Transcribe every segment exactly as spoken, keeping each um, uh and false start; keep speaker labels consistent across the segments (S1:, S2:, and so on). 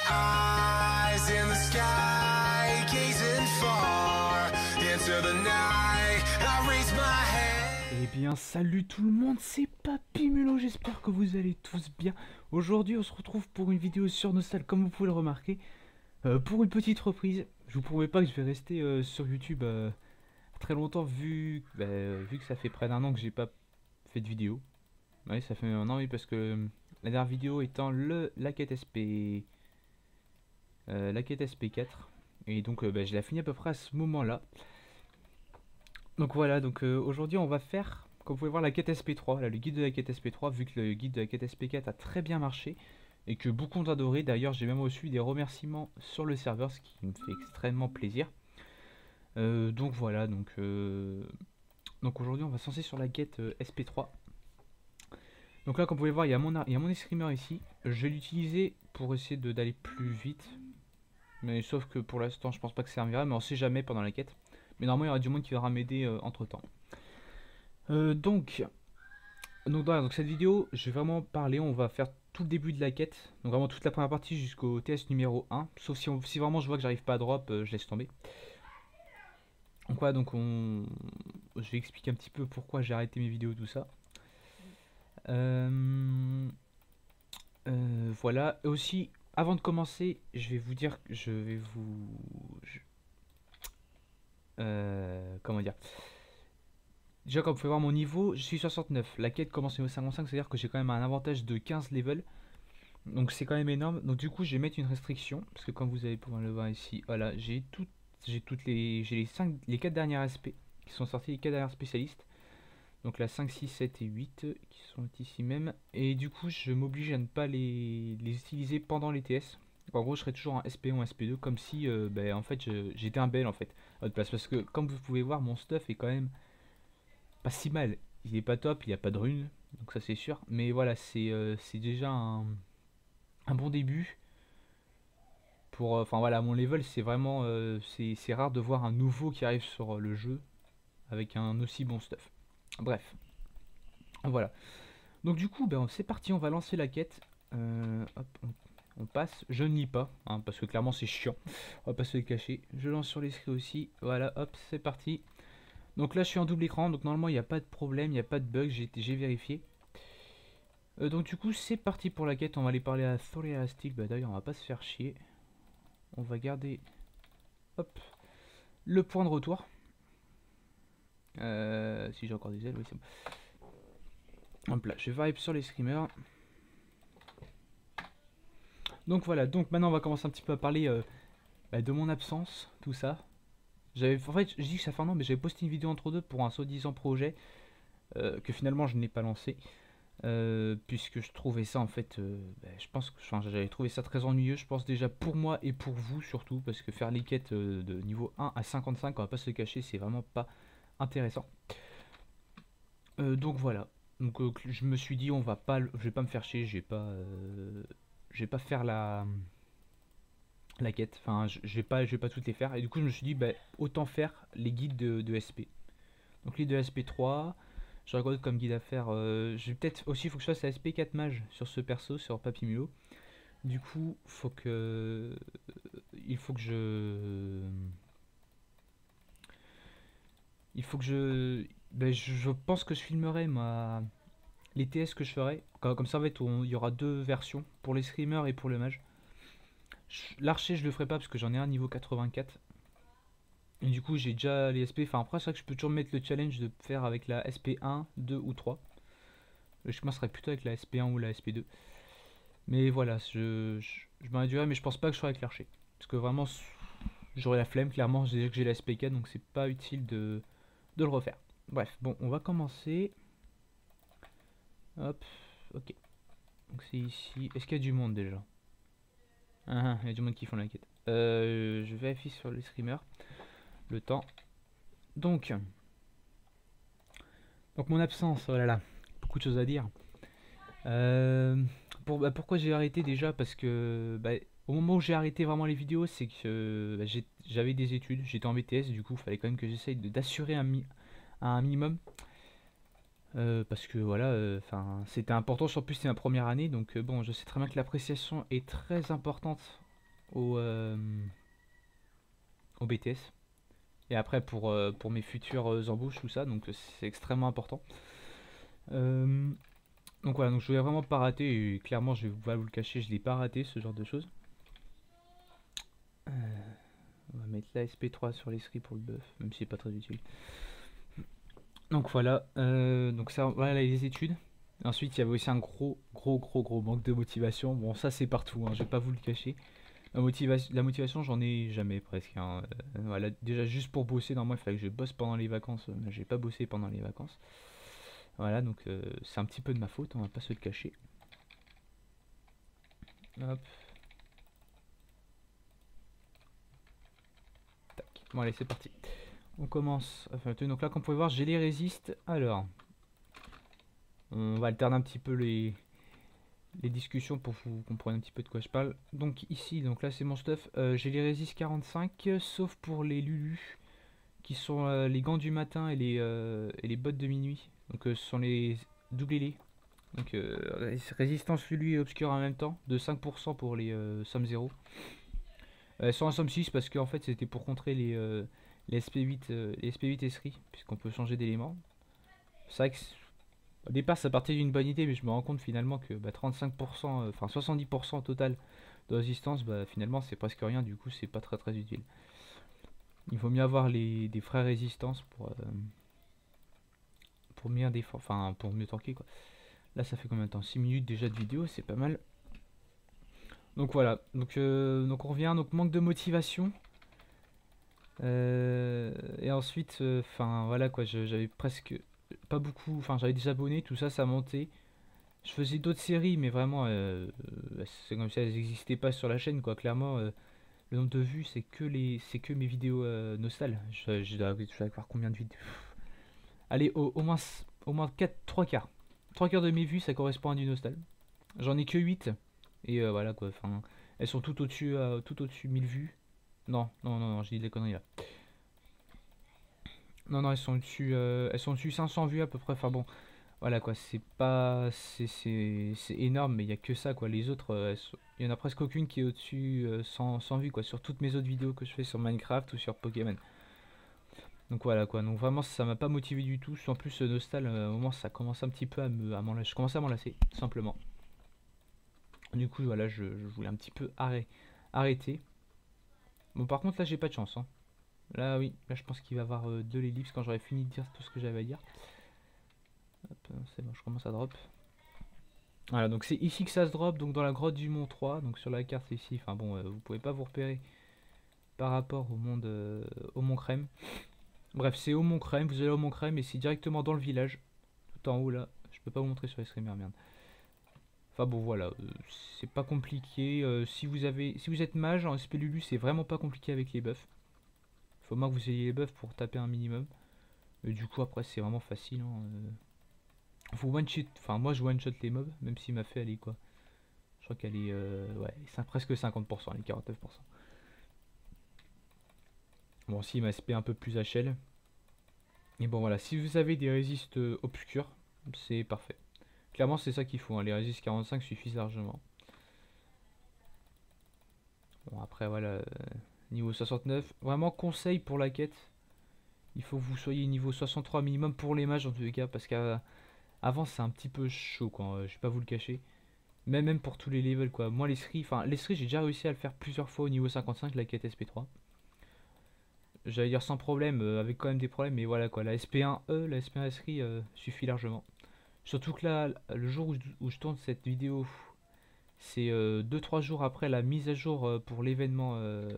S1: eyes in the sky, gazing far into the night. I raise my head.
S2: Eh bien salut tout le monde, c'est Papymulot, j'espère que vous allez tous bien. Aujourd'hui on se retrouve pour une vidéo sur Nostal, comme vous pouvez le remarquer. euh, Pour une petite reprise, je vous promets pas que je vais rester euh, sur YouTube euh, très longtemps vu, bah, euh, vu que ça fait près d'un an que j'ai pas fait de vidéo. Oui, ça fait un an, oui, parce que euh, la dernière vidéo étant le, la quête S P... Euh, la quête S P quatre. Et donc euh, bah, je l'ai fini à peu près à ce moment là. Donc voilà, donc euh, aujourd'hui on va faire, comme vous pouvez voir, la quête S P trois, là, le guide de la quête S P trois, vu que le guide de la quête S P quatre a très bien marché et que beaucoup ont adoré. D'ailleurs j'ai même reçu des remerciements sur le serveur, ce qui me fait extrêmement plaisir. Euh, donc voilà, donc, euh, donc aujourd'hui on va se lancer sur la quête euh, S P trois. Donc là, comme vous pouvez voir, il y a mon, il y a mon escrimer ici. Je vais l'utiliser pour essayer d'aller plus vite. Mais sauf que pour l'instant, je pense pas que ça servira, mais on sait jamais pendant la quête. Mais normalement, il y aura du monde qui viendra m'aider euh, entre temps. Euh, donc, donc, voilà, donc cette vidéo, je vais vraiment parler. On va faire tout le début de la quête. Donc vraiment toute la première partie jusqu'au T S numéro un. Sauf si, on, si vraiment je vois que j'arrive pas à drop, euh, je laisse tomber. Donc voilà, donc on... je vais expliquer un petit peu pourquoi j'ai arrêté mes vidéos, tout ça. Euh... Euh, voilà. Et aussi, avant de commencer, je vais vous dire, je vais vous... je- Euh, comment dire? Déjà, comme vous pouvez voir mon niveau, je suis soixante-neuf. La quête commence au cinquante-cinq, c'est-à-dire que j'ai quand même un avantage de quinze levels. Donc c'est quand même énorme. Donc du coup, je vais mettre une restriction. Parce que comme vous allez pouvoir le voir ici, voilà, j'ai tout, j'ai toutes les. J'ai les cinq, les quatre dernières S P qui sont sortis, les quatre dernières spécialistes. Donc là cinq, six, sept et huit qui sont ici même. Et du coup, je m'oblige à ne pas les, les utiliser pendant les T S. En gros, je serai toujours en S P un, S P deux, comme si euh, ben, en fait j'étais un bel en fait à votre place. Parce que comme vous pouvez voir, mon stuff est quand même pas si mal. Il est pas top, il n'y a pas de runes, donc ça c'est sûr. Mais voilà, c'est euh, c'est déjà un, un bon début. Pour, euh, enfin voilà, mon level, c'est vraiment, euh, c'est c'est rare de voir un nouveau qui arrive sur euh, le jeu avec un aussi bon stuff. Bref, voilà. Donc du coup, ben, c'est parti, on va lancer la quête. Euh, hop, on, on passe. Je ne lis pas, hein, parce que clairement c'est chiant. On va pas se le cacher. Je lance sur les scripts aussi. Voilà, hop, c'est parti. Donc là, je suis en double écran, donc normalement il n'y a pas de problème, il n'y a pas de bug, j'ai vérifié. Euh, donc du coup, c'est parti pour la quête. On va aller parler à Thoreastic. Bah d'ailleurs, on va pas se faire chier. On va garder, hop, le point de retour. Euh, si j'ai encore des ailes, oui c'est bon. Hop là, je vais vibe sur les screamers. Donc voilà, donc maintenant on va commencer un petit peu à parler euh, bah, de mon absence, tout ça. J'avais, en fait, je dis que ça fait un an, mais j'avais posté une vidéo entre deux pour un soi-disant projet euh, que finalement je n'ai pas lancé. Euh, puisque je trouvais ça en fait, euh, bah, je pense que enfin, j'avais trouvé ça très ennuyeux, je pense déjà pour moi et pour vous surtout, parce que faire les quêtes euh, de niveau un à cinquante-cinq, on va pas se le cacher, c'est vraiment pas intéressant. Euh, donc voilà, donc euh, je me suis dit on va pas, je vais pas me faire chier, je vais pas, euh, je vais pas faire la la quête, enfin je je vais pas, je vais pas toutes les faire, et du coup je me suis dit bah, autant faire les guides de, de S P. Donc guide de S P trois. Je regarde comme guide à faire. Euh, je vais peut-être aussi, il faut que je fasse la S P quatre mage sur ce perso, sur Papymulot. Du coup, faut que. Il faut que je. Il faut que je. Ben, je, je pense que je filmerai ma. Les T S que je ferai. Comme, comme ça, en fait, on- il y aura deux versions pour les streamers et pour le mage. L'archer, je le ferai pas parce que j'en ai un niveau quatre-vingt-quatre. Et du coup, j'ai déjà les S P. Enfin, après, c'est vrai que je peux toujours mettre le challenge de faire avec la S P un, deux ou trois. Je commencerai plutôt avec la S P un ou la S P deux. Mais voilà, je, je, je m'en réduirai, mais je pense pas que je ferai avec l'archer. Parce que vraiment, j'aurai la flemme, clairement, j'ai déjà que j'ai la S P quatre, donc c'est pas utile de, de le refaire. Bref, bon, on va commencer. Hop, ok. Donc c'est ici. Est-ce qu'il y a du monde déjà? Ah, ah, il y a du monde qui font la quête. Euh, je vérifie sur les streamers le temps. Donc, donc mon absence, oh là là, beaucoup de choses à dire. Euh, pour, bah, pourquoi j'ai arrêté déjà? Parce que bah, au moment où j'ai arrêté vraiment les vidéos, c'est que bah, j'avais des études, j'étais en B T S, du coup il fallait quand même que j'essaye d'assurer un, mi un minimum. Euh, parce que voilà, enfin euh, c'était important, sur plus c'est ma première année, donc euh, bon, je sais très bien que l'appréciation est très importante au, euh, au B T S. Et après pour, euh, pour mes futures euh, embauches, tout ça, donc c'est extrêmement important. Euh, donc voilà, donc je voulais vraiment pas rater, et clairement je vais pas vous le cacher, je l'ai pas raté ce genre de choses. Euh, on va mettre la S P trois sur l'esprit pour le buff, même si c'est pas très utile. Donc voilà, euh, donc ça, voilà les études. Ensuite, il y avait aussi un gros, gros, gros, gros manque de motivation. Bon, ça c'est partout, hein, je vais pas vous le cacher. La motivation, la motivation j'en ai jamais presque. Hein. Euh, voilà, déjà juste pour bosser, normalement il fallait que je bosse pendant les vacances, mais j'ai pas bossé pendant les vacances. Voilà, donc euh, c'est un petit peu de ma faute, on va pas se le cacher. Hop. Tac. Bon allez, c'est parti. On commence. Enfin, donc là, comme vous pouvez voir, j'ai les résistes. Alors, on va alterner un petit peu les, les discussions pour que vous compreniez un petit peu de quoi je parle. Donc ici, donc là c'est mon stuff. Euh, j'ai les résistes quarante-cinq, sauf pour les Lulu, qui sont euh, les gants du matin et les, euh, et les bottes de minuit. Donc euh, ce sont les doublés. Donc euh, résistance Lulu et obscure en même temps, de cinq pour cent pour les euh, somme zéro. Elles sont en somme six parce qu'en fait c'était pour contrer les, euh, les S P huit, euh, les S P huit Esri, puisqu'on peut changer d'élément. C'est vrai que au départ ça partait d'une bonne idée, mais je me rends compte finalement que bah, trente-cinq pour cent, euh, enfin soixante-dix pour cent au total de résistance, bah, finalement c'est presque rien, du coup c'est pas très très utile. Il vaut mieux avoir les, des vraies résistances pour, euh, pour mieux défendre, enfin pour mieux tanker quoi. Là ça fait combien de temps? six minutes déjà de vidéo, c'est pas mal. Donc voilà, donc, euh, donc on revient, donc manque de motivation. Euh, et ensuite, enfin euh, voilà quoi, j'avais presque pas beaucoup, enfin j'avais des abonnés, tout ça, ça montait. Je faisais d'autres séries, mais vraiment, euh, euh, c'est comme si elles n'existaient pas sur la chaîne quoi. Clairement, euh, le nombre de vues, c'est que les, c'est que mes vidéos euh, nostal. Je, je dois, je dois avoir combien de vidéos? Allez, au, au moins, au moins quatre, trois quarts. trois quarts de mes vues, ça correspond à du nostal. J'en ai que huit. Et euh, voilà quoi, enfin, elles sont tout au-dessus, euh, tout au-dessus mille vues. Non, non, non, non, j'ai dit des conneries là. Non, non, elles sont dessus, euh, elles sont dessus cinq cents vues à peu près. Enfin bon, voilà quoi, c'est pas, c'est c'est- c'est énorme, mais il y a que ça quoi. Les autres, euh, elles sont- il y en a presque aucune qui est au-dessus euh, cent, cent vues quoi. Sur toutes mes autres vidéos que je fais sur Minecraft ou sur Pokémon. Donc voilà quoi. Donc vraiment, ça m'a pas motivé du tout. En plus, ce Nostal, euh, au moment, ça commence un petit peu à me, à m'en lâcher. Je commençais à m'en lasser, tout simplement. Du coup, voilà, je, je voulais un petit peu arrêt- arrêter. Bon, par contre, là, j'ai pas de chance. Hein. Là, oui, là, je pense qu'il va y avoir euh, de l'ellipse quand j'aurai fini de dire tout ce que j'avais à dire. Hop, c'est bon, je commence à drop. Voilà, donc c'est ici que ça se drop, donc dans la grotte du Mont trois, donc sur la carte ici. Enfin bon, euh, vous pouvez pas vous repérer par rapport au monde, euh, au Mont Crème. Bref, c'est au Mont Crème, vous allez au Mont Crème et c'est directement dans le village, tout en haut là. Je peux pas vous montrer sur les streamers, merde. Enfin bon, voilà, euh, c'est pas compliqué. Euh, si vous avez, si vous êtes mage en S P Lulu, c'est vraiment pas compliqué avec les buffs. Faut moins que vous ayez les buffs pour taper un minimum. Et du coup, après, c'est vraiment facile. Hein, euh. Faut one shot, enfin, moi je one shot les mobs, même s'il m'a fait aller quoi. Je crois qu'elle est, euh, ouais, c'est presque cinquante pour cent, elle est quarante-neuf pour cent. Bon, si, il m'a S P un peu plus H L. Et bon, voilà, si vous avez des résistes euh, obscurs, c'est parfait. Clairement, c'est ça qu'il faut, hein. Les résistes quarante-cinq suffisent largement. Bon, après, voilà, euh, niveau soixante-neuf. Vraiment, conseil pour la quête. Il faut que vous soyez niveau soixante-trois minimum pour les mages en tous les cas, parce qu'avant c'est un petit peu chaud quoi, euh, je vais pas vous le cacher. Mais même pour tous les levels quoi. Moi les l'esprit, enfin l'esprit j'ai déjà réussi à le faire plusieurs fois au niveau cinquante-cinq, la quête S P trois. J'allais dire sans problème, euh, avec quand même des problèmes, mais voilà quoi. La S P un E, la S P un Esri euh, suffit largement. Surtout que là, le jour où je, où je tourne cette vidéo, c'est euh, deux trois jours après la mise à jour euh, pour l'événement euh,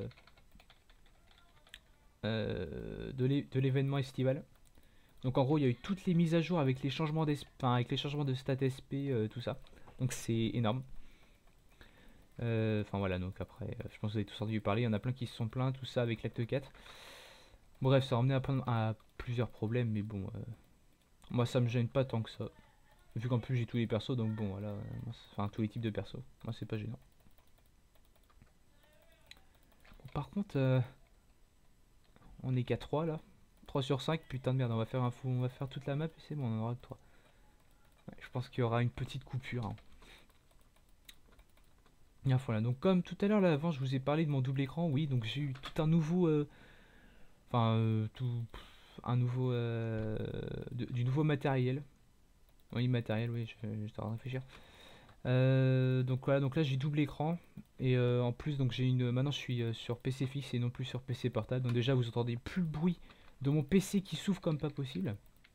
S2: euh, de l'événement estival. Donc en gros, il y a eu toutes les mises à jour avec les changements, enfin, avec les changements de stat S P, euh, tout ça. Donc c'est énorme. Euh, Enfin voilà, donc après, euh, je pense que vous avez tous entendu parler. Il y en a plein qui se sont plaints, tout ça avec l'acte quatre. Bref, ça a emmené à, plein, à plusieurs problèmes, mais bon, euh, moi ça me gêne pas tant que ça. Vu qu'en plus j'ai tous les persos, donc bon, voilà, euh, moi, enfin tous les types de persos. Moi c'est pas gênant. Bon, par contre, euh, on est qu'à trois là. trois sur cinq, putain de merde, on va faire un fou, on va faire toute la map et c'est bon, on en aura que trois. Ouais, je pense qu'il y aura une petite coupure. Hein. Ah, voilà, donc comme tout à l'heure là avant je vous ai parlé de mon double écran, oui, donc j'ai eu tout un nouveau, euh, enfin euh, tout, pff, un nouveau, euh, de- du nouveau matériel. Oui, matériel, oui, je- j'étais en train de réfléchir. Euh, donc voilà, donc là j'ai double écran et euh, en plus donc j'ai une, maintenant je suis euh, sur P C fixe et non plus sur P C portable. Donc déjà vous entendez plus le bruit de mon P C qui souffle comme pas possible.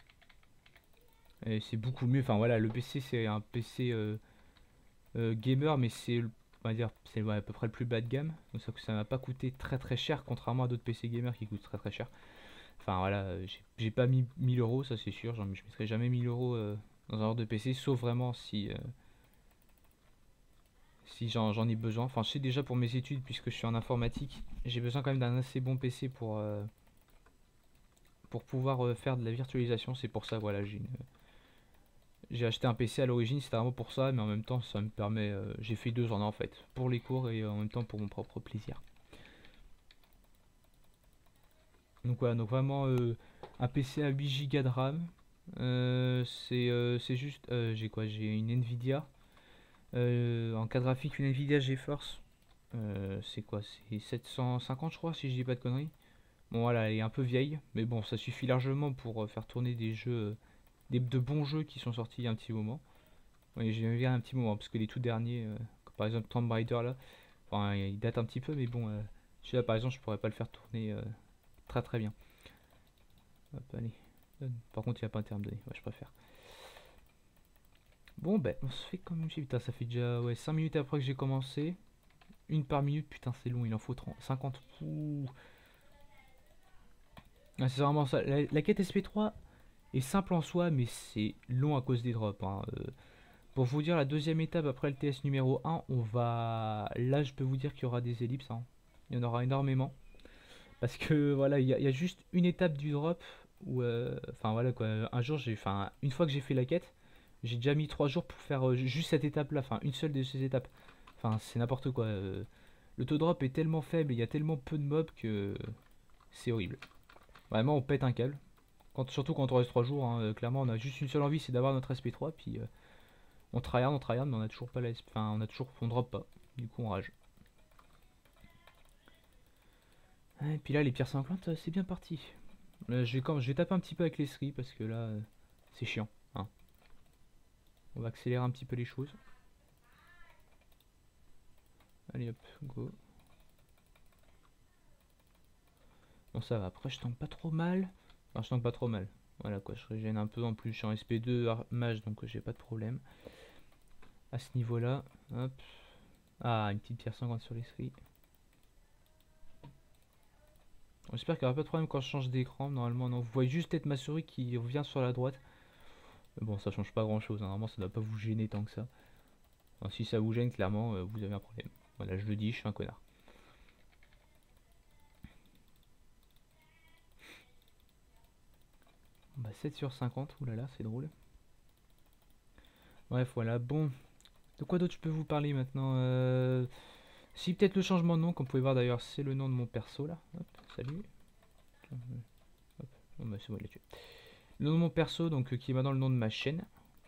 S2: Et c'est beaucoup mieux. Enfin voilà, le P C c'est un P C euh, euh, gamer, mais c'est, on va dire, c'est ouais, à peu près le plus bas de gamme. Donc ça, ça m'a pas coûté très très cher, contrairement à d'autres P C gamers qui coûtent très très cher. Enfin voilà, euh, j'ai j'ai pas mis mille euros, ça c'est sûr. Genre, je mettrai jamais mille euros euh, dans un ordre de P C, sauf vraiment si, euh, si j'en j'en ai besoin. Enfin, je sais déjà pour mes études, puisque je suis en informatique, j'ai besoin quand même d'un assez bon P C pour, euh, pour pouvoir euh, faire de la virtualisation. C'est pour ça, voilà, j'ai une, j'ai acheté un P C à l'origine, c'était vraiment pour ça, mais en même temps, ça me permet. Euh, j'ai fait deux en un en fait, pour les cours et euh, en même temps pour mon propre plaisir. Donc voilà, donc vraiment euh, un P C à huit gigas de RAM. Euh, c'est euh, c'est juste. Euh, j'ai quoi? J'ai une Nvidia. Euh, en carte graphique, une Nvidia GeForce. Euh, c'est quoi? C'est sept cent cinquante, je crois, si je dis pas de conneries. Bon, voilà, elle est un peu vieille, mais bon, ça suffit largement pour euh, faire tourner des jeux, euh, des, de bons jeux qui sont sortis il y a un petit moment. Oui, j'ai vu un petit moment, parce que les tout derniers, euh, comme par exemple Tomb Raider là, enfin, il date un petit peu, mais bon, euh, celui-là par exemple, je pourrais pas le faire tourner euh, très très bien. Hop, allez. Donne. Par contre, il n'y a pas intérêt à me donner, ouais, je préfère. Bon, ben, on se fait quand même chier. Putain, ça fait déjà ouais, cinq minutes après que j'ai commencé. Une par minute, putain, c'est long, il en faut trente, cinquante. Ouh. Ah, c'est vraiment ça. La, la quête S P trois est simple en soi, mais c'est long à cause des drops. Hein. Euh, pour vous dire, la deuxième étape après le T S numéro un, on va. Là, je peux vous dire qu'il y aura des ellipses. Hein. Il y en aura énormément. Parce que voilà, il y, a- il y a juste une étape du drop où. euh, Enfin voilà quoi. Un jour, j'ai. Enfin, une fois que j'ai fait la quête, j'ai déjà mis trois jours pour faire euh, juste cette étape là. Enfin, une seule de ces étapes. Enfin, c'est n'importe quoi. euh. Le taux de drop est tellement faible et il y a tellement peu de mobs que. C'est horrible. Vraiment, on pète un câble. Quand, surtout quand on reste trois jours, hein, euh, clairement, on a juste une seule envie, c'est d'avoir notre S P trois. Puis euh, on tryhard, on tryhard, mais on a toujours pas la S P. Enfin, on a toujours. On drop pas. Du coup, on rage. Et puis là, les pierres sanglantes, euh, c'est bien parti. Euh, je, vais quand, je vais taper un petit peu avec les skis parce que là, euh, c'est chiant. Hein. On va accélérer un petit peu les choses. Allez hop, go. Bon, ça va. Après, je tank pas trop mal. Enfin, je tank pas trop mal. Voilà quoi, je régène un peu en plus. Je suis en S P deux mage donc euh, j'ai pas de problème. À ce niveau là, hop. Ah, une petite pierre sanglante sur les skis. J'espère qu'il n'y aura pas de problème quand je change d'écran. Normalement, non. Vous voyez juste peut-être ma souris qui revient sur la droite. Mais bon, ça change pas grand chose. Hein. Normalement, ça ne doit pas vous gêner tant que ça. Enfin, si ça vous gêne, clairement, euh, vous avez un problème. Voilà, je le dis, je suis un connard. Bah, sept sur cinquante, oulala, c'est drôle. Bref, voilà, bon. De quoi d'autre je peux vous parler maintenant euh... Si, peut-être le changement de nom, comme vous pouvez voir d'ailleurs, c'est le nom de mon perso là. Hop, salut. Hop, bon, bah, c'est bon, il l'a tué. Le nom de mon perso, donc euh, qui est maintenant le nom de ma chaîne.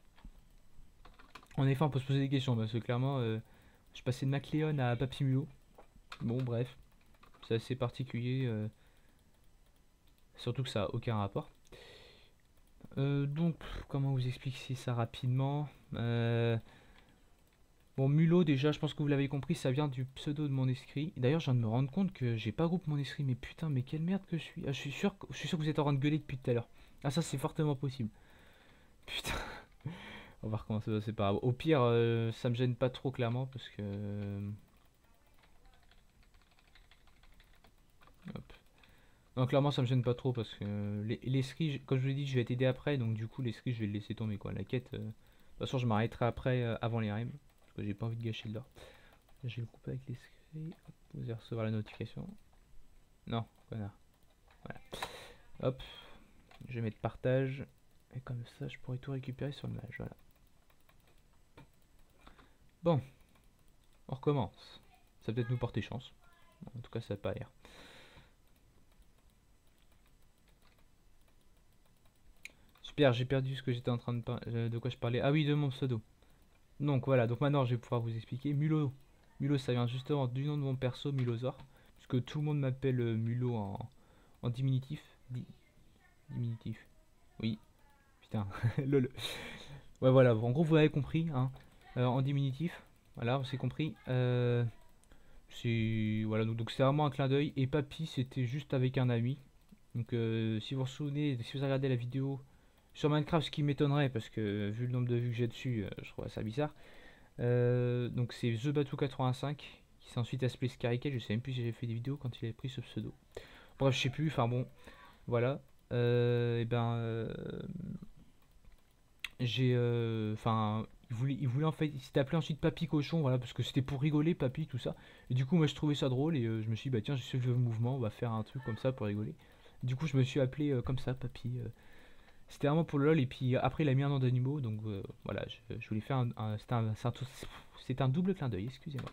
S2: En effet, on peut se poser des questions parce que clairement, euh, je passais de Macléon à Papimulot. Bon, bref, c'est assez particulier. Euh, surtout que ça a aucun rapport. Euh, donc, comment vous expliquer ça rapidement euh, Bon, Mulot, déjà, je pense que vous l'avez compris, ça vient du pseudo de mon esprit. D'ailleurs, je viens de me rendre compte que j'ai pas groupe mon esprit, mais putain, mais quelle merde que je suis. Ah, je suis sûr, que- je suis sûr que vous êtes en train de gueuler depuis tout à l'heure. Ah, ça, c'est fortement possible. Putain, on va recommencer, c'est pas grave. Au pire, euh, ça me gêne pas trop, clairement, parce que. Hop. Non, clairement, ça me gêne pas trop, parce que les, les skis, comme je vous l'ai dit, je vais t'aider après, donc du coup, les skis, je vais le laisser tomber, quoi. La quête, euh, de toute façon, je m'arrêterai après, euh, avant les rimes, parce que j'ai pas envie de gâcher l'or. Je vais le couper avec les skis. Vous allez recevoir la notification. Non, connard. Voilà. Hop. Je vais mettre partage. Et comme ça, je pourrai tout récupérer sur le mage. Voilà. Bon. On recommence. Ça va peut-être nous porter chance. En tout cas, ça n'a pas l'air. Super, j'ai perdu ce que j'étais en train de parler. De quoi je parlais. Ah oui, de mon pseudo. Donc voilà, donc maintenant je vais pouvoir vous expliquer. Mulot. Mulot, ça vient justement du nom de mon perso, Mulosor. Puisque tout le monde m'appelle euh, Mulot en, en diminutif. Di- diminutif. Oui. Putain, lol. Ouais, voilà, en gros, vous avez compris, hein. Euh, en diminutif. Voilà, on s'est compris. Euh, c'est voilà, donc donc c'est vraiment un clin d'œil. Et Papy, c'était juste avec un ami. Donc, euh, si vous vous souvenez, si vous regardez la vidéo sur Minecraft, ce qui m'étonnerait, parce que vu le nombre de vues que j'ai dessus, euh, je trouve ça bizarre. Euh, donc, c'est TheBatou quatre-vingt-cinq qui s'est ensuite appelé Scaricate. Je sais même plus si j'ai fait des vidéos quand il avait pris ce pseudo. Bref, je sais plus, enfin bon, voilà. Euh, et ben, euh, j'ai. euh, Enfin, il voulait, il voulait en fait. Il s'était appelé ensuite Papy Cochon, voilà, parce que c'était pour rigoler, Papy, tout ça. Et du coup, moi je trouvais ça drôle et euh, je me suis dit, bah tiens, j'ai ce mouvement, on va faire un truc comme ça pour rigoler. Du coup, je me suis appelé euh, comme ça, Papy. euh. C'était vraiment pour le lol, et puis euh, après, il a mis un nom d'animaux, donc euh, voilà, je, je voulais faire un. un- C'était un, c'est un, c'est un double clin d'œil, excusez-moi.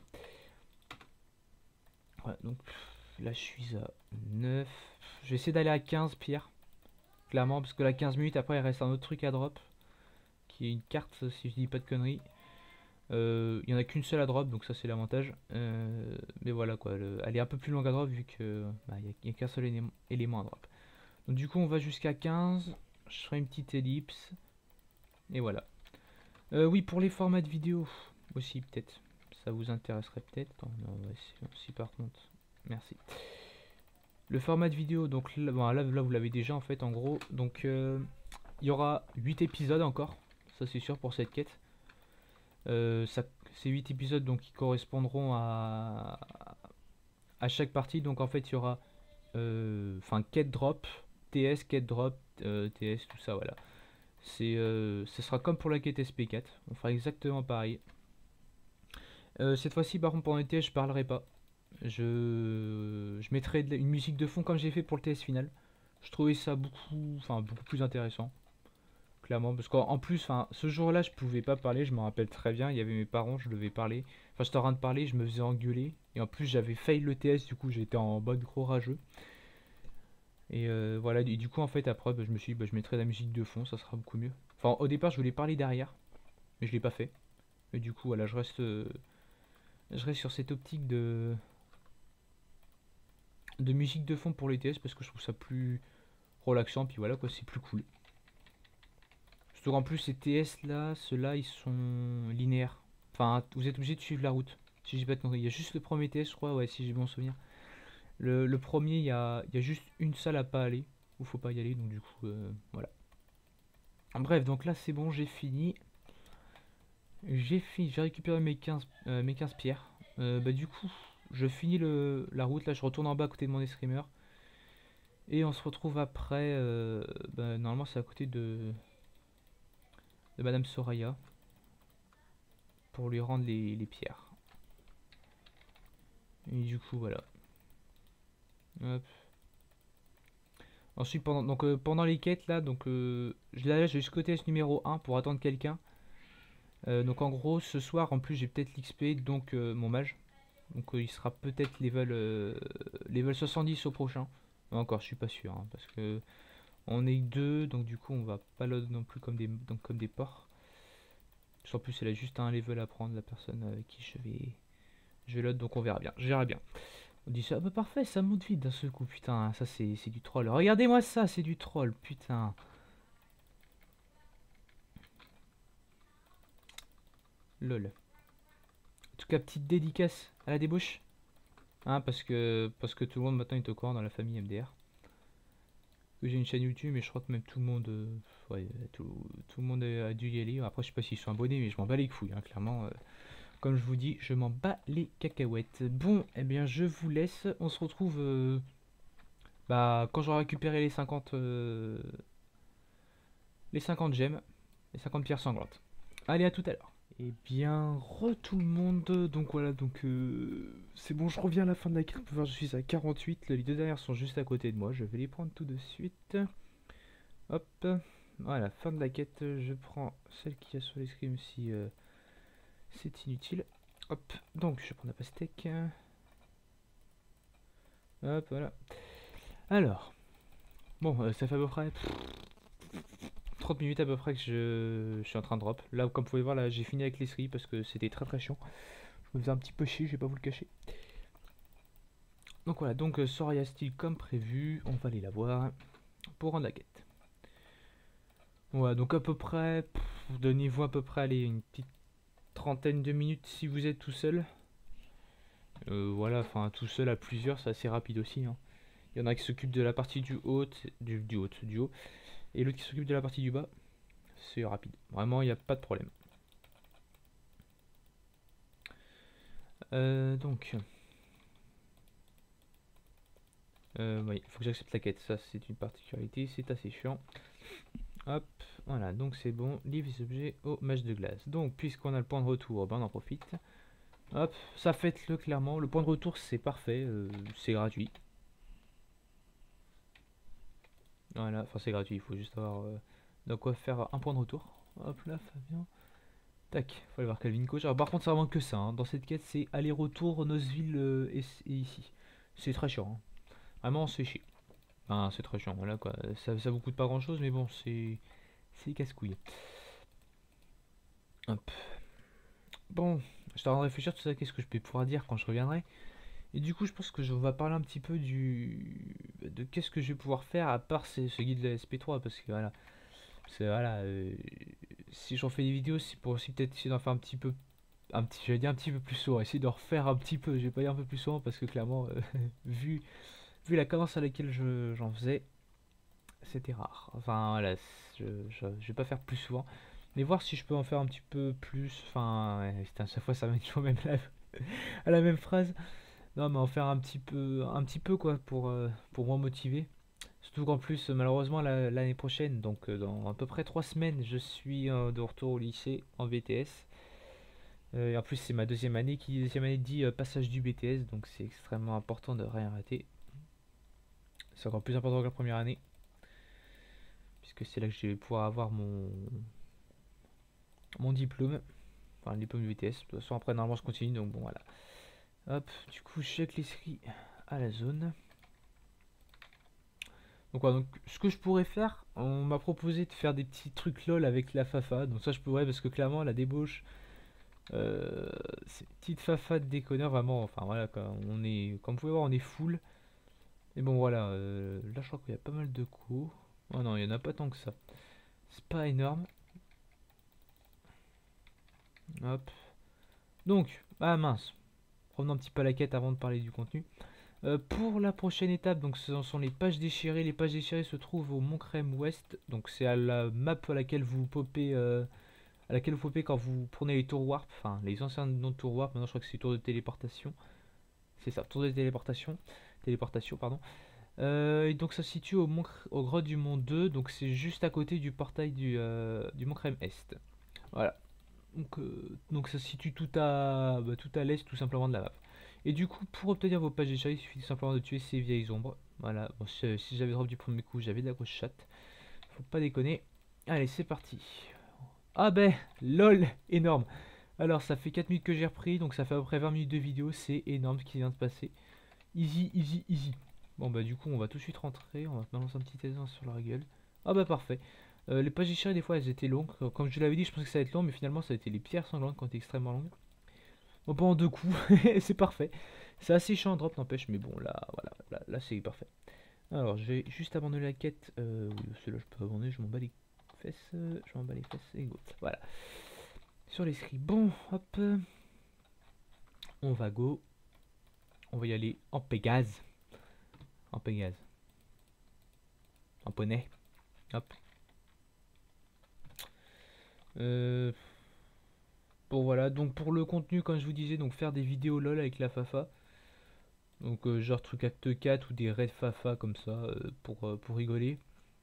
S2: Voilà, donc là, je suis à neuf. Je vais essayer d'aller à quinze pierres, clairement, parce que là, quinze minutes après, il reste un autre truc à drop, qui est une carte, si je dis pas de conneries. Euh, Il y en a qu'une seule à drop, donc ça c'est l'avantage. Euh, mais voilà quoi, le- elle est un peu plus longue à drop vu que bah, il n'y a, a qu'un seul élément, élément à drop. Donc du coup on va jusqu'à quinze. Je ferai une petite ellipse. Et voilà. Euh, oui, pour les formats de vidéo aussi peut-être. Ça vous intéresserait peut-être. Attends, on va essayer aussi par contre. Merci. Le format de vidéo, donc là, bon, là, là, vous l'avez déjà en fait en gros. Donc euh, il y aura huit épisodes encore. Ça c'est sûr pour cette quête. Euh, ça, ces huit épisodes donc qui correspondront à, à chaque partie. Donc en fait il y aura euh, enfin quête drop, T S, quête drop, euh, T S, tout ça voilà. C'est euh, ce sera comme pour la quête S P quatre. On fera exactement pareil. Euh, cette fois-ci par contre pour le T S je parlerai pas. Je, je mettrai de la- une musique de fond comme j'ai fait pour le T S final. Je trouvais ça beaucoup, enfin beaucoup plus intéressant. Clairement, parce qu'en en plus, enfin, ce jour-là, je pouvais pas parler, je me rappelle très bien, il y avait mes parents, je devais parler. Enfin, j'étais en train de parler, je me faisais engueuler. Et en plus, j'avais fail le T S, du coup, j'étais en mode gros rageux. Et euh, voilà, et du coup, en fait, après, bah, je me suis dit, bah, je mettrai la musique de fond, ça sera beaucoup mieux. Enfin, au départ, je voulais parler derrière, mais je l'ai pas fait. Et du coup, voilà, je reste, euh, je reste sur cette optique de, de musique de fond pour les T S, parce que je trouve ça plus relaxant, puis voilà, quoi, c'est plus cool. Surtout qu'en plus, ces T S là, ceux-là, ils sont linéaires. Enfin, vous êtes obligé de suivre la route. Si j'ai pas de conneries. Il y a juste le premier T S, je crois, ouais, si j'ai bon souvenir. Le, le premier, il y a, il y a juste une salle à pas aller. Où faut pas y aller, donc du coup, euh, voilà. Bref, donc là, c'est bon, j'ai fini. J'ai fini, j'ai récupéré mes quinze, euh, mes quinze pierres. Euh, bah, du coup, je finis le, la route. Là, je retourne en bas à côté de mon escrimeur. Et on se retrouve après. Euh, bah, normalement, c'est à côté de, de Madame Soraya. Pour lui rendre les, les pierres. Et du coup, voilà. Hop. Ensuite, pendant, donc, euh, pendant les quêtes, là, donc, euh, je la laisse jusqu'au test numéro un pour attendre quelqu'un. Euh, donc, en gros, ce soir, en plus, j'ai peut-être l'X P, donc euh, mon mage. Donc, euh, il sera peut-être level, euh, level soixante-dix au prochain. Mais encore, je suis pas sûr, hein, parce que on est que deux, donc du coup, on va pas load non plus comme des, donc, comme des porcs. En plus, elle a juste un level à prendre, la personne avec qui je vais, je vais load, donc on verra bien. Je verrai bien. On dit ça, bah parfait, ça monte vite d'un seul coup, putain, ça c'est du troll. Regardez-moi ça, c'est du troll, putain. Lol. En tout cas, petite dédicace à la débauche. Hein, parce que parce que tout le monde maintenant est au courant dans la famille M D R. Que j'ai une chaîne YouTube, mais je crois que même tout le monde, euh, ouais, tout, tout le monde a dû y aller. Après, je sais pas s'ils sont abonnés, mais je m'en bats les couilles, hein, clairement. Euh, comme je vous dis, je m'en bats les cacahuètes. Bon, eh bien, je vous laisse. On se retrouve... Euh, Bah, quand j'aurai récupéré les cinquante, euh, les cinquante gemmes, les cinquante pierres sanglantes. Allez, à tout à l'heure. Eh bien, re tout le monde. Donc voilà, donc euh, c'est bon, je reviens à la fin de la carte. Je suis à quarante-huit. Les deux derrière sont juste à côté de moi. Je vais les prendre tout de suite. Hop. Voilà, fin de la quête. Je prends celle qui a sur l'escrime si euh, c'est inutile. Hop. Donc, je prends la pastèque. Hop, voilà. Alors. Bon, euh, ça fait à peu près trente minutes à peu près que je, je suis en train de drop. Là, comme vous pouvez voir, là, j'ai fini avec les skis parce que c'était très très chiant. me faisait un petit peu chier, je vais pas vous le cacher. Donc voilà, donc euh, Soraya Steel comme prévu, on va aller la voir pour rendre la quête. Voilà, donc à peu près, pff, donnez-vous à peu près allez, une petite trentaine de minutes si vous êtes tout seul. Euh, voilà, enfin tout seul à plusieurs, c'est assez rapide aussi. Hein. Il y en a qui s'occupent de la partie du haut, du, du haut, du haut, et l'autre qui s'occupe de la partie du bas. C'est rapide, vraiment il n'y a pas de problème. Euh, donc, euh, oui, il faut que j'accepte la quête, ça c'est une particularité, c'est assez chiant. Hop, voilà, donc c'est bon, livre les objets au match de glace. Donc, puisqu'on a le point de retour, ben on en profite. Hop, ça faites-le clairement, le point de retour c'est parfait, euh, c'est gratuit. Voilà, enfin c'est gratuit, il faut juste avoir euh, de quoi faire un point de retour. Hop là, Fabien. Tac, faut aller voir Calvin Coach. Alors par contre ça vraiment que ça, hein. Dans cette quête c'est aller-retour, Nosville euh, et, et ici. C'est très chiant, hein. Vraiment on se fait chier. Enfin c'est très chiant, voilà quoi. Ça, ça vous coûte pas grand chose mais bon c'est... C'est casse-couille. Hop. Bon, je suis en train de réfléchir tout ça, qu'est-ce que je peux pouvoir dire quand je reviendrai. Et du coup je pense que je vais parler un petit peu du... de qu'est-ce que je vais pouvoir faire à part ce, ce guide de la S P trois parce que voilà... C'est voilà, euh, si j'en fais des vidéos, c'est pour aussi peut-être essayer d'en faire un petit peu, un petit, je vais dire un petit peu plus souvent, essayer de refaire un petit peu, je vais pas dire un peu plus souvent parce que clairement, euh, vu, vu la cadence à laquelle je, j'en faisais, c'était rare. Enfin voilà, je, je, je vais pas faire plus souvent, mais voir si je peux en faire un petit peu plus. Enfin, ouais, putain, à chaque fois ça mène toujours même la, à la même phrase. Non, mais en faire un petit peu, un petit peu quoi, pour, euh, pour moins motiver. Surtout qu'en plus, malheureusement, la- l'année prochaine, donc euh, dans à peu près trois semaines, je suis euh, de retour au lycée en B T S. Euh, et en plus, c'est ma deuxième année qui, deuxième année dit euh, passage du B T S, donc c'est extrêmement important de rien rater. C'est encore plus important que la première année, puisque c'est là que je vais pouvoir avoir mon, mon diplôme, enfin le diplôme du B T S. De toute façon, après, normalement, je continue, donc bon, voilà. Hop, du coup, check les skis à la zone. Donc voilà, donc ce que je pourrais faire, on m'a proposé de faire des petits trucs lol avec la Fafa, donc ça je pourrais parce que clairement la débauche, euh, c'est une petite Fafa de déconneur vraiment, enfin voilà quoi, on est, comme vous pouvez voir on est full, mais bon voilà, euh, là je crois qu'il y a pas mal de coups, oh non il y en a pas tant que ça, c'est pas énorme, hop, donc, ah mince, revenons un petit peu à la quête avant de parler du contenu. Euh, pour la prochaine étape, donc ce sont les pages déchirées. Les pages déchirées se trouvent au Mont Crème Ouest. Donc c'est à la map à laquelle vous popez, euh, à laquelle vous popez quand vous prenez les tours warp, enfin les anciens noms de tours warp. Maintenant je crois que c'est tour de téléportation. C'est ça, tour de téléportation, téléportation pardon. Euh, et donc ça se situe au, mont, au grotte du Mont deux. Donc c'est juste à côté du portail du, euh, du Mont Crème Est. Voilà. Donc, euh, donc ça se situe tout à, bah, tout à l'est tout simplement de la map. Et du coup, pour obtenir vos pages d'échelle, il suffit tout simplement de tuer ces vieilles ombres. Voilà, bon, si, si j'avais drop du premier coup, j'avais de la grosse chatte. Faut pas déconner. Allez, c'est parti. Ah ben, lol, énorme. Alors, ça fait quatre minutes que j'ai repris, donc ça fait à peu près vingt minutes de vidéo. C'est énorme ce qui vient de se passer. Easy, easy, easy. Bon bah du coup, on va tout de suite rentrer. On va balancer un petit essence sur la gueule. Ah bah parfait. Euh, les pages d'échelle, des fois, elles étaient longues. Comme je l'avais dit, je pensais que ça allait être long, mais finalement, ça a été les pierres sanglantes qui ont été extrêmement longues. Bon, pas en deux coups, c'est parfait. C'est assez chiant en drop, n'empêche, mais bon, là, voilà, là, là c'est parfait. Alors, je vais juste abandonner la quête. Euh, oui, celui-là, je peux abandonner, je m'en bats les fesses. euh, Je m'en bats les fesses et go. Voilà. Sur les scripts. Bon, hop. On va go. On va y aller en Pégase. En Pégase. En poney. Hop. Euh... Bon voilà, donc pour le contenu, comme je vous disais, donc faire des vidéos lol avec la Fafa. Donc euh, genre truc acte quatre ou des raids Fafa comme ça euh, pour, euh, pour rigoler.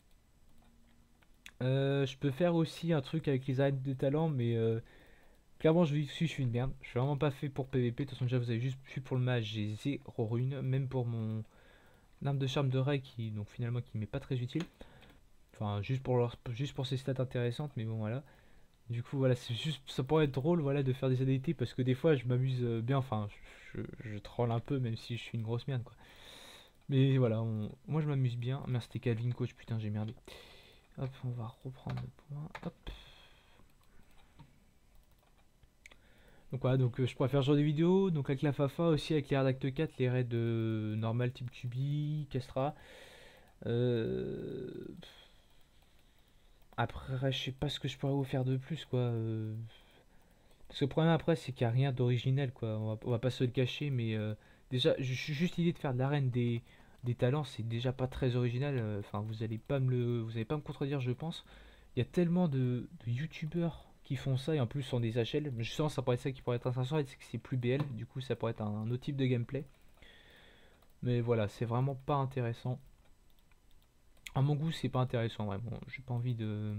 S2: Euh, je peux faire aussi un truc avec les arènes de talent, mais euh, clairement je, suis, je suis une merde. Je suis vraiment pas fait pour P V P. De toute façon déjà vous avez juste vu pour le match, j'ai zéro rune. Même pour mon arme de charme de raid qui donc finalement qui m'est pas très utile. Enfin juste pour, leur, juste pour ses stats intéressantes, mais bon voilà. Du coup voilà, c'est juste, ça pourrait être drôle voilà de faire des A D T parce que des fois je m'amuse bien, enfin je, je, je troll un peu même si je suis une grosse merde quoi. Mais voilà, on, moi je m'amuse bien. Merde c'était Calvin Coach, putain j'ai merdé. Hop, on va reprendre le point, hop. Donc voilà, donc euh, je pourrais faire ce genre de vidéos, donc avec la Fafa aussi, avec les raids Acte quatre, les raids euh, normal type Tubi, Castra. Euh... Après, je sais pas ce que je pourrais vous faire de plus, quoi. euh. Parce que le problème après, c'est qu'il n'y a rien d'original, quoi. On va, on va pas se le cacher, mais euh, déjà, ju- ju- juste l'idée de faire de l'arène des, des talents, c'est déjà pas très original. euh, Enfin, vous allez pas me le, vous allez pas me contredire, je pense. Il y a tellement de, de youtubeurs qui font ça et en plus sont des H L. Mais justement, ça pourrait être ça qui pourrait être intéressant, c'est que c'est plus B L. Du coup, ça pourrait être un, un autre type de gameplay. Mais voilà, c'est vraiment pas intéressant. À mon goût, c'est pas intéressant vraiment. J'ai pas envie de.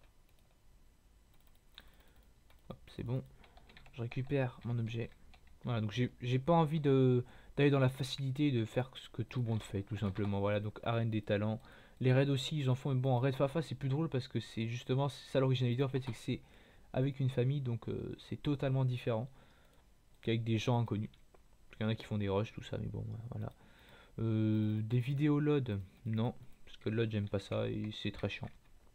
S2: Hop, c'est bon. Je récupère mon objet. Voilà, donc j'ai j'ai pas envie de d'aller dans la facilité de faire ce que tout le monde fait, tout simplement. Voilà, donc arène des talents. Les raids aussi, ils en font. Mais bon, en raid Fafa, c'est plus drôle parce que c'est justement c'est ça l'originalité en fait, c'est que c'est avec une famille, donc euh, c'est totalement différent qu'avec des gens inconnus. Parce qu'il y en a qui font des rushs, tout ça, mais bon, voilà. Euh, des vidéos load, non, parce que load, j'aime pas ça et c'est très chiant.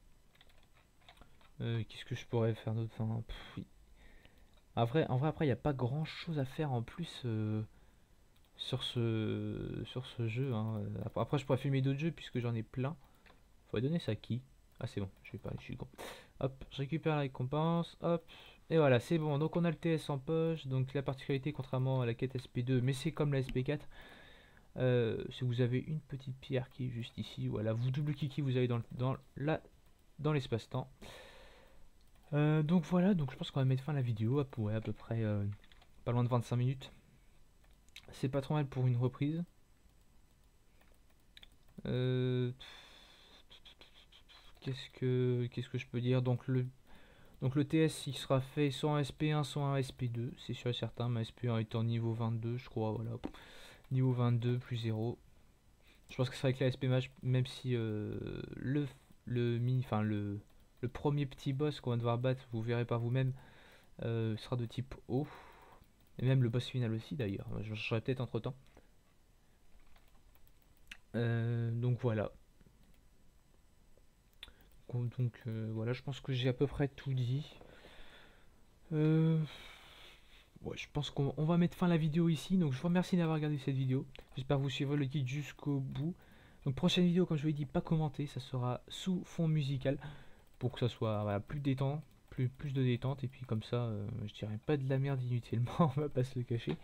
S2: Euh, Qu'est-ce que je pourrais faire d'autre? Enfin, pff, oui. Après, en vrai, après, il n'y a pas grand chose à faire en plus. euh, sur ce sur ce jeu, hein. Après, après, je pourrais filmer d'autres jeux puisque j'en ai plein. Faudrait donner ça à qui? Ah c'est bon, je vais pas, je suis con. Hop, je récupère la récompense, hop, et voilà, c'est bon. Donc on a le T S en poche. Donc la particularité, contrairement à la quête S P deux, mais c'est comme la S P quatre, euh, si vous avez une petite pierre qui est juste ici, voilà, vous double cliquez, vous allez dans, le- dans la dans l'espace-temps. Euh, donc voilà, donc je pense qu'on va mettre fin à la vidéo. Hop, ouais, à peu près euh, pas loin de vingt-cinq minutes. C'est pas trop mal pour une reprise. Euh, qu'est-ce que qu'est-ce que je peux dire? Donc le donc le T S il sera fait soit en S P un soit en S P deux, c'est sûr et certain. Ma S P un étant niveau vingt-deux, je crois, voilà. Niveau vingt-deux plus zéro. Je pense que c'est avec la S P match, même si euh, le le mini enfin le le premier petit boss qu'on va devoir battre, vous verrez par vous-même, euh, sera de type eau. Et même le boss final aussi d'ailleurs. Je changerai peut-être entre temps. Euh, donc voilà. Donc euh, voilà, je pense que j'ai à peu près tout dit. Euh, ouais, je pense qu'on on va mettre fin à la vidéo ici. Donc je vous remercie d'avoir regardé cette vidéo. J'espère que vous suivrez le guide jusqu'au bout. Donc prochaine vidéo, comme je vous l'ai dit, pas commentée, ça sera sous fond musical pour que ça soit voilà, plus détente, plus, plus de détente. Et puis comme ça, euh, je dirais pas de la merde inutilement, on va pas se le cacher.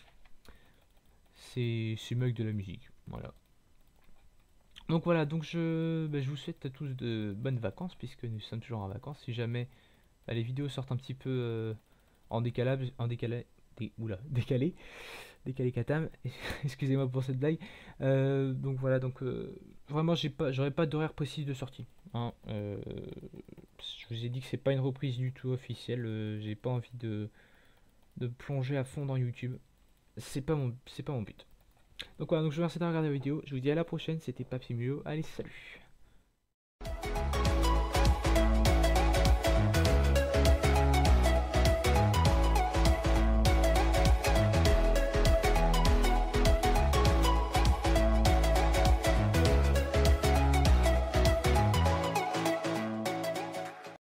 S2: C'est c'est mieux que de la musique. Voilà. Donc voilà, donc je, bah, je vous souhaite à tous de bonnes vacances puisque nous sommes toujours en vacances. Si jamais bah, les vidéos sortent un petit peu euh, en décalage, en décalé, dé, oula, décalé, décalé katam. Excusez-moi pour cette blague. Euh, donc voilà, donc euh, vraiment j'ai pas, j'aurais pas d'horaire précis de sortie. Hein. Euh, je vous ai dit que c'est pas une reprise du tout officielle. euh, j'ai pas envie de, de plonger à fond dans YouTube. C'est pas mon, c'est pas mon but. Donc voilà, donc je vous remercie d'avoir regardé la vidéo. Je vous dis à la prochaine. C'était Papy Mulot. Allez, salut.